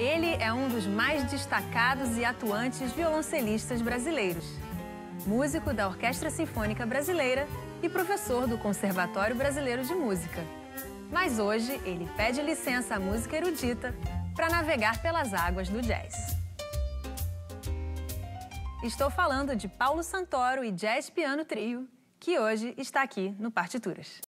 Ele é um dos mais destacados e atuantes violoncelistas brasileiros. Músico da Orquestra Sinfônica Brasileira e professor do Conservatório Brasileiro de Música. Mas hoje ele pede licença à música erudita para navegar pelas águas do jazz. Estou falando de Paulo Santoro e Jazz Piano Trio, que hoje está aqui no Partituras.